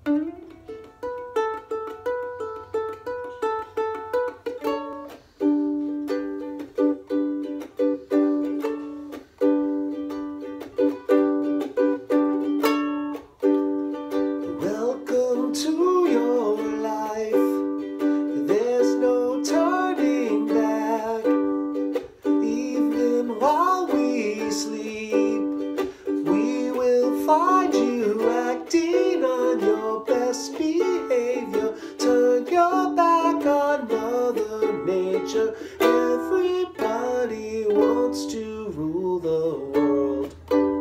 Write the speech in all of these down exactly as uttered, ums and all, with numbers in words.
Welcome to your life. There's no turning back. Even while we sleep, we will find you acting on your best behavior. Turn your back on Mother Nature. Everybody wants to rule the world.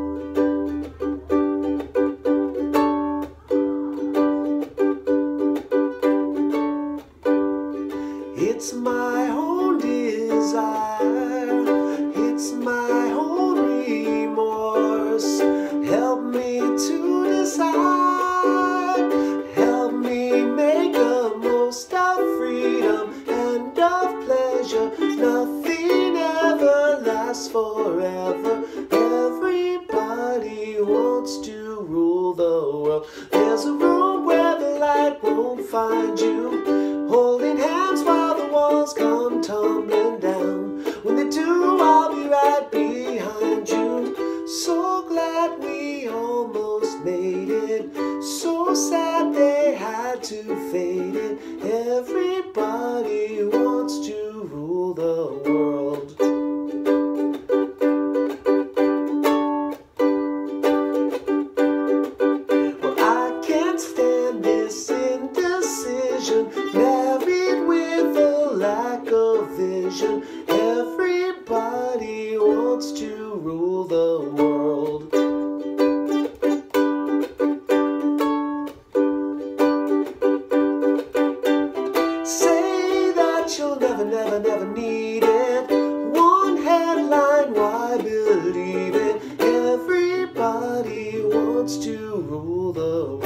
It's my own desire, it's my own remorse. Help me to decide, help me make the most of freedom and of pleasure. Nothing ever lasts forever. Everybody wants to rule the world. There's a room where the light won't find you, holding hands while the walls come tumbling down. When they do, I'll be right behind you. So glad we almost made it, so sad they had to fade it. Everybody wants to rule the world. Well, I can't stand this indecision, married with a lack of vision. Everybody wants to rule the world. Say that you'll never, never, never need it. One headline, why believe it? Everybody wants to rule the world.